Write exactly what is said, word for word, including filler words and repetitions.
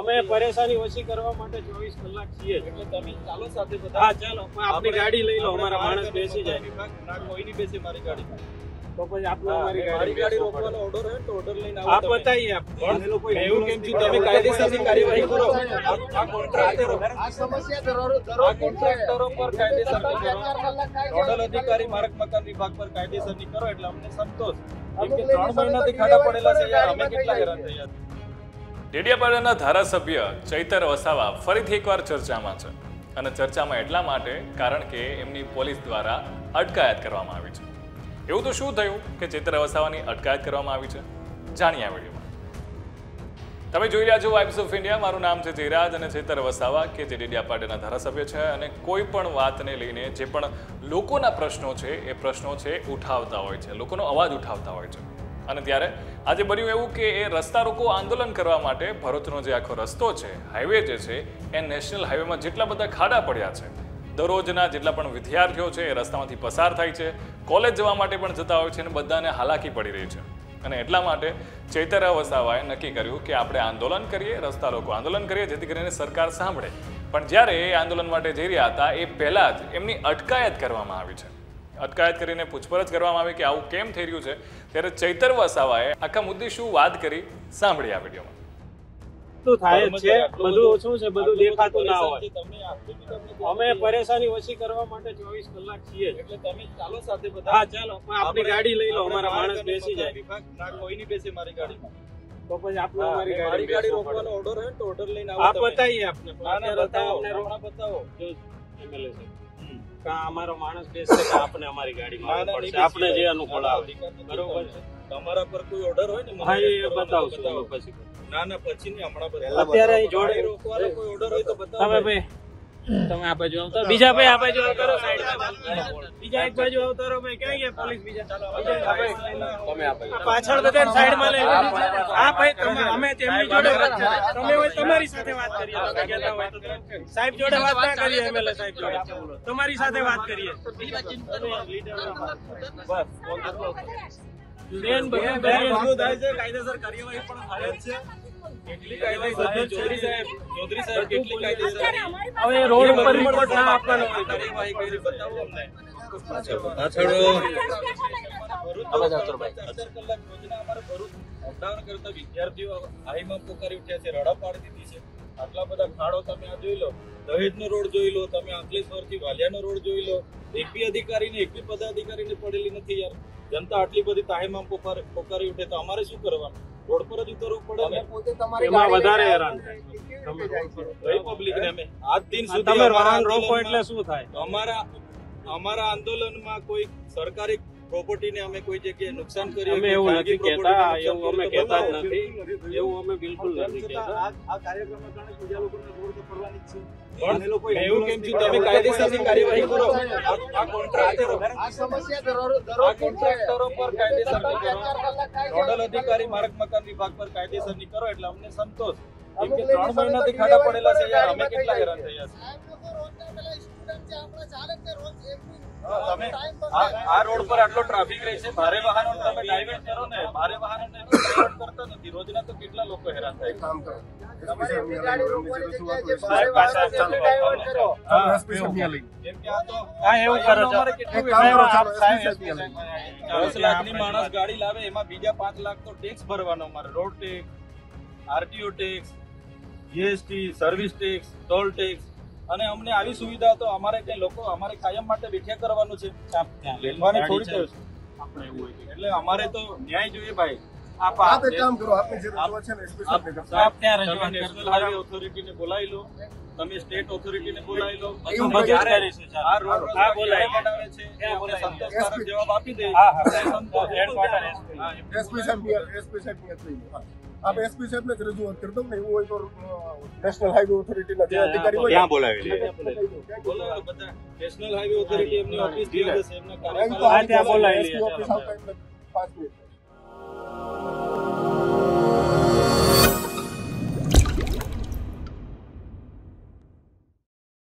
અમે પરેશાની ઓછી કરવા માટે ચોવીસ કલાક છીએ એટલે તમે ચાલો સાથે બધા. હા ચાલો આપણી ગાડી લઈ લો, અમારા માણસ બેસી જાય. ના કોઈ નહીં બેસે મારી ગાડી. તો પછી આપણે અમારી મારી ગાડી ગાડી રોકવાનો ઓર્ડર હોય તો ઓર્ડર લઈને આવો. આપ બતાવીએ આપ એવું કેમ છે તમે કાયદેસરની કાર્યવાહી કરો. આ કોન્ટ્રાક્ટરો આ સમસ્યા દરરોજ આ કોન્ટ્રાક્ટરો પર કાયદેસરની કરો. નોડલ અધિકારી માર્ગ મકાન વિભાગ પર કાયદેસરની કરો એટલે અમને સંતોષ. કેમ કે ત્રણ મહિનાથી ખાડા પડેલા છે યાર, અમે કેટલા હેરાન થયા. ડેડિયાપાડાના ધારાસભ્ય ચૈતર વસાવા ફરીથી એકવાર ચર્ચામાં છે અને ચર્ચામાં એટલા માટે કારણ કે એમની પોલીસ દ્વારા અટકાયત કરવામાં આવી છે. એવું તો શું થયું કે ચૈતર વસાવાની અટકાયત કરવામાં આવી છે? જાણીએ આ વિડીયોમાં. તમે જોઈ રહ્યા છો વાઇબ્સ ઓફ ઇન્ડિયા. મારું નામ છે જયરાજ અને ચૈતર વસાવા કે જે ડેડિયાપાડાના ધારાસભ્ય છે અને કોઈ પણ વાતને લઈને જે પણ લોકોના પ્રશ્નો છે એ પ્રશ્નો છે ઉઠાવતા હોય છે, લોકોનો અવાજ ઉઠાવતા હોય છે. અને ત્યારે આજે બન્યું એવું કે એ રસ્તા રોકો આંદોલન કરવા માટે ભરૂચનો જે આખો રસ્તો છે, હાઈવે જે છે, એ નેશનલ હાઈવેમાં જેટલા બધા ખાડા પડ્યા છે, દરરોજના જેટલા પણ વિદ્યાર્થીઓ છે એ રસ્તામાંથી પસાર થાય છે, કોલેજ જવા માટે પણ જતા હોય છે અને બધાને હાલાકી પડી રહી છે. અને એટલા માટે ચૈતર વસાવાએ નક્કી કર્યું કે આપણે આંદોલન કરીએ, રસ્તા રોકો આંદોલન કરીએ, જેથી કરીને સરકાર સાંભળે. પણ જ્યારે એ આંદોલન માટે જઈ રહ્યા હતા એ પહેલાં જ એમની અટકાયત કરવામાં આવી છે. અટકાયત કરીને પૂછપરછ કરવામાં આવી કે આવું કેમ થઈ રહ્યું છે. ત્યારે ચૈતર વસાવાએ આખા મુદ્દે શું વાત કરી સાંભળી આ વિડીયોમાં. શું થાય છે, બધું શું છે, બધું દેખાતું ના હોય. અમે પરેશાની ઓછી કરવા માટે ચોવીસ કલાક છીએ એટલે તમે ચાલો સાથે બધા. હા ચાલો આપણી ગાડી લઈ લો, અમારા માણસ બેસી જાય. ના કોઈ નહીં બેસે મારી ગાડીમાં. તો પછી આપણે અમારી મારી ગાડી ગાડી રોકવાનો ઓર્ડર હોય તો ઓર્ડર લઈને આવો. આપ બતાવીએ આપને. ના ના બતાવો, અમને હમણાં બતાવો. જો એમએલએ સાહેબ કા અમારો માણસ બેસે કે આપણે અમારી ગાડીમાં ના, ના, આવવું નહીં પડશે. આપણે જે બેસી અનુકૂળ ના, આવે અધિકાર નથી બરોબર છે. તમારા પર કોઈ ઓર્ડર હોય ને મને હા એ કરવાનો બતાવશું બતાવો. અમે પછી. ના ના પછી નહીં, હમણાં બતાવો. અત્યારે અહીં જોડે ગાડી રોકવાનો કોઈ ઓર્ડર હોય તો બતાવો. તમે ભાઈ તમે આ બાજુ આવતા, બીજા ભાઈ આ બાજુ આવતારો, સાઈડમાં બીજા એક બાજુ આવતારો. ભાઈ ક્યાં ગયા પોલીસ? બીજા ચાલો તમે આ બાજુ પાછળ બધા સાઈડમાં લઈ. હા ભાઈ તમે અમે તેમની જોડે તમે હોય તમારી સાથે વાત કરીએ. તમે કહેતા હોય તો સાહેબ જોડે વાત ના કરીએ, એમએલએ સાહેબ જોડે તમારી સાથે વાત કરીએ. બેન બધું બેન શું થાય છે, કાયદેસર કાર્યવાહી પણ થાય જ છે. કેટલી કાયદેસર ચૌધરી સાહેબ ચૌધરી સાહેબ કેટલી કાયદેસર હવે રોડ ઉપર રિપોર્ટ ના આપવાનો હોય. કાર્યવાહી કરી બતાવો અમને. અપડાઉન કરતા વિદ્યાર્થીઓ હાઈમાં પોકારી ઉઠ્યા છે, રડા પાડી દીધી છે. આટલા બધા ખાડો તમે આ જોઈ લો, દહેજનો રોડ જોઈ લો, તમે અંકલેશ્વરથી વાલિયાનો રોડ જોઈ લો. એક બી અધિકારીને એક બી પદાધિકારીને પડેલી નથી યાર. જનતા આટલી બધી તાહીમાં પોકારી ઉઠે તો અમારે શું કરવાનું? રોડ પર જ ઉતરવું પડે ને. એમાં વધારે હેરાન થાય. કઈ પબ્લિકને અમે આજ દિન સુધી તમે અમારા વાહન રોકો આંદોલનમાં- એટલે શું થાય? અમારા અમારા આંદોલનમાં કોઈ સરકારી પ્રોપર્ટીને અમે કોઈ જગ્યાએ નુકસાન કર્યું અમે એવું નથી કહેતા, એવું અમે કહેતા જ નથી, એવું અમે બિલકુલ નથી કહેતા. આ કાર્યક્રમમાં ઘણા બીજા લોકોને રોડ તો પડવાની જ છે. પણ એવું કેમ છે તમે કાયદેસરની કાર્યવાહી કરો. આ કોન્ટ્રાક્ટરો આ સમસ્યા દરરોજ આ દરરોજ કોન્ટ્રાક્ટરો પર કાયદેસરની કરો. નોડલ અધિકારી માર્ગ મકાન વિભાગ પર કાયદેસરની કરો એટલે અમને સંતોષ. કેમ કે ત્રણ મહિનાથી ખાડા પડેલા છે યાર, અમે કેટલા હેરાન થયા છે. તમે આ આ રોડ પર આટલો ટ્રાફિક રહે છે, ભારે વાહનો તમે ડાયવર્ટ કરો ને, ભારે વાહનો ડાયવર્ટ કરતા નથી. રોજના તો કેટલા લોકો હેરાન થાય. કામ કરો. તમારી ગાડી રોકવાની જગ્યાએ જે સાહેબ, ભારે વાહનો પાછા છે એને ડાયવર્ટ કરો. હા, કેમ કે આ તો હા, એવું કરો છો. અમારે કેટલું એક કામ કરો, સાહેબ, ચાલો, સાહેબ, એસપી સાહેબ દસ લાખની માણસ ગાડી લાવે એમાં બીજા પાંચ લાખ તો ટેક્સ ભરવાનો અમારે. Road tax, RTO tax, GST, service tax, toll tax. અને અમને આવી સુવિધા તો અમારે કઈ લોકો અમારે કાયમ માટે બેઠ્યા કરવાનું છે, લેવાની થોડી જરૂર છે. આપણે એવું હોય કે એટલે અમારે તો ન્યાય જોઈએ ભાઈ. આપ આપ એક કામ કરો, આપની જે રજૂઆત છે ને એસપી સાહેબને કરશો. આપ ત્યાં તમે રજૂઆત નેશનલ કરશો. હાઈવે ઓથોરિટીને બોલાવી લો, તમે સ્ટેટ ઓથોરિટીને બોલાવી લો. બધું બધું જ કરીશું, ચાલો. આ રોડ હા, રસ્તા બોલાવી. ક્યારે બનાવે છે એ અમને સંતોષકારક જવાબ આપી દે. હા, હા. સંતોષ. Headquarter SP. હા, એસપી સાહેબ એસપી સાહેબ ને લઈ લો. હા. આપ એસપી સાહેબને જ રજૂઆત કરી દો ને, એવું હોય તો નેશનલ હાઈવે ઓથોરિટીના જે અધિકારી હોય ત્યાં બોલાવી લે. બોલાવો બધા. નેશનલ હાઈવે ઓથોરિટી એમની ઓફિસ જે હશે એમના એમ તો કાર્યપાલક હા, ત્યાં બોલાવી એસપી લઈએ, ઓફિસ ચાલો. આવતા એમને પાંચ મિનિટ